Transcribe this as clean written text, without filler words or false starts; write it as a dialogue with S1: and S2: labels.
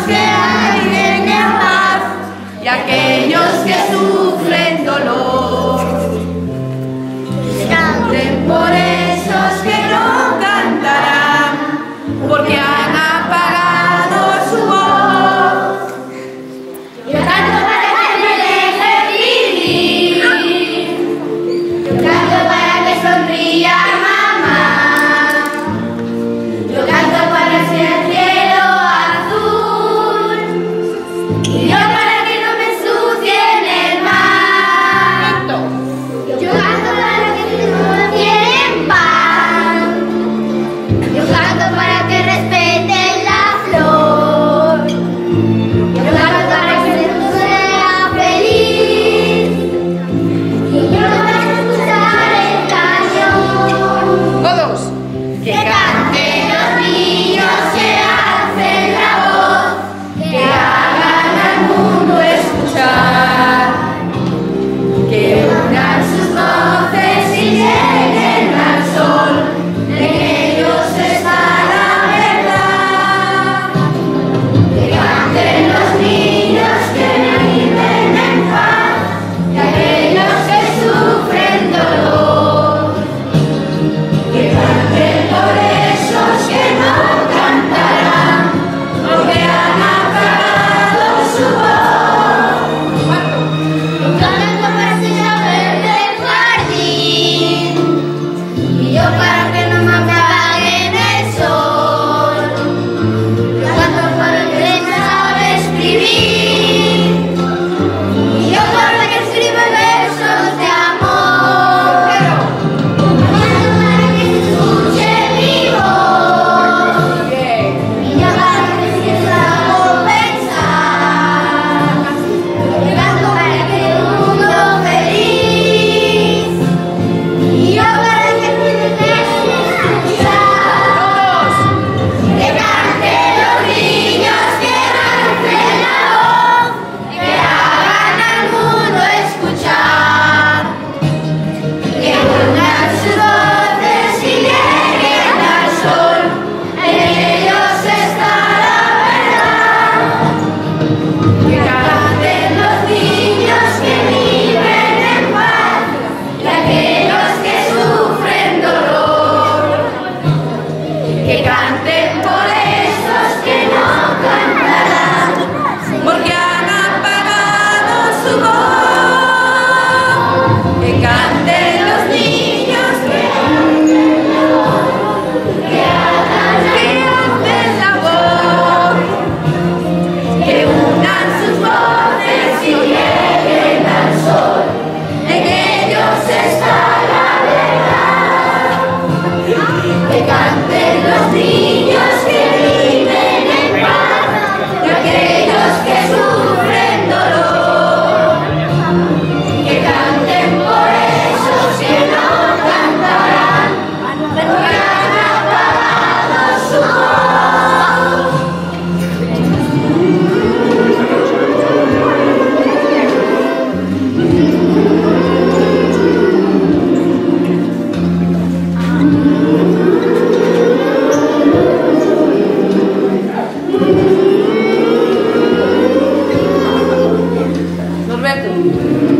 S1: que hay en paz y aquellos que sufren dolor. Canten por esos que no cantarán, porque han apagado su voz. Yo canto para que me deje vivir, yo canto para que sonría mamá, yo canto para ser el cielo azul, y yo para que no me ensucien el mar. Yo canto para que no tienen pan, yo canto para que respeten la flor, yo canto para que el mundo sea feliz, y yo para escuchar el cañón. Todos. Que canten los niños, que alcen la voz, que hagan al mundo escuchar, que unan sus voces y lleguen al sol, en ellos está la verdad. Que canten los niños que viven en paz y aquellos que sufren dolor. Que canten por esos que no cantarán, porque han apagado su voz. Yo canto para ser verde del jardín, y yo para que no me apaguen el sol. Yo canto para el que sabe escribir, y yo para que escriba versos de amor. Yo canto para que se escuche mi voz, y yo para que sienta algo pensar. Yo canto para que el mundo feliz, y yo para que escuchar. Que canten los niños, que alcen la voz, que hagan al mundo escuchar, que unan sus voces y lleguen al sol, en ellos está la verdad. Que canten los niños que viven en paz y aquellos que sufren dolor. Que canten por esos que no cantarán, porque han apagado su voz. Que canten los niños que alcen la voz, que unan sus voces y lleguen al sol, en ellos está la verdad. Que canten los niños que viven en paz y aquellos que sufren dolor. Que canten por esos que no cantarán, porque han apagado su voz. Norberto.